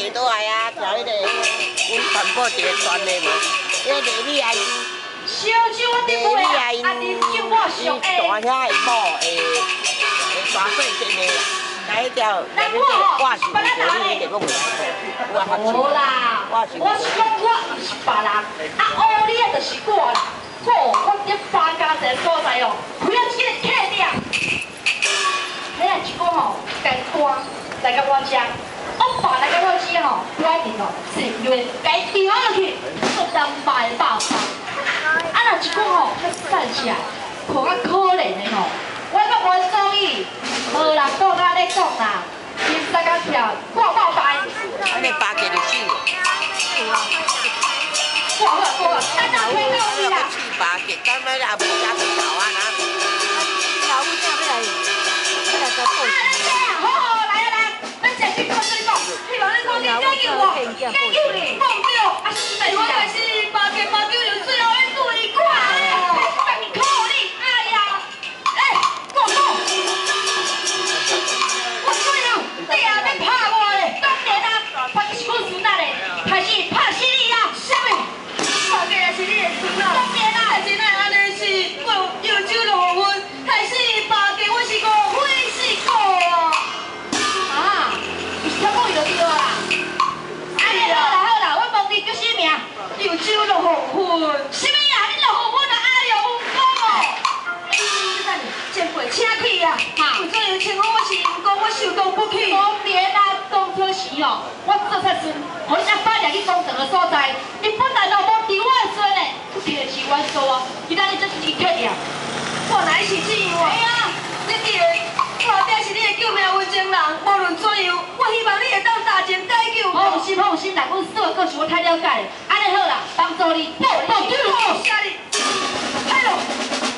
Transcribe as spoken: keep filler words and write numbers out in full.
地倒来啊，调迄个阮传播一个团的无，迄个李丽阿姨。 小酒我顶过啊，啊，啉酒我上下。 大遐的某会会大细阵的啦，那迄条那迄个我是袂着，你迄个我袂晓。我较无啦，我是讲我毋是别人，啊，乌哩啊就是我啦。哦，我伫搬家一个所在哦，开了一个客店。你若一讲吼，干单来甲我遮，我爸来甲我遮吼，我一定吼是因为该调落去，做当卖饱饭。 啊，若一讲吼，较散起来，看较可怜的吼。我甲我所以，无人讲啊咧讲啦，金三角跳挂挂牌。 安尼八个就死了。 挂好挂好，咱哪会到你啦？ 八个，咱们也无加去搞啊呐。老母仔要来，要来做报啊，好好来啊来，咱先去讲水讲，希望你讲你加油我，加油你，放掉，啊是但是但是八个八九就最后。 有酒就好混，什么呀？你就好混啊？哎呦，有讲哦！你等前辈请去啊！哈，为咗要请我，我是唔讲，我受当不起。当然啦，当初时哦，我做出阵，互你阿爸掠去工厂的所在，伊本来就无伫我的做呢，这个是我做啊。伊当你做一客店，我乃是这样啊。哎呀，你记得，我爹是你的救命恩情人，无论怎样，我希望你会当大情解救。放心，放心啦，阮所有故事我太了解了。 好啦，帮助你报报救，下你，哎呦！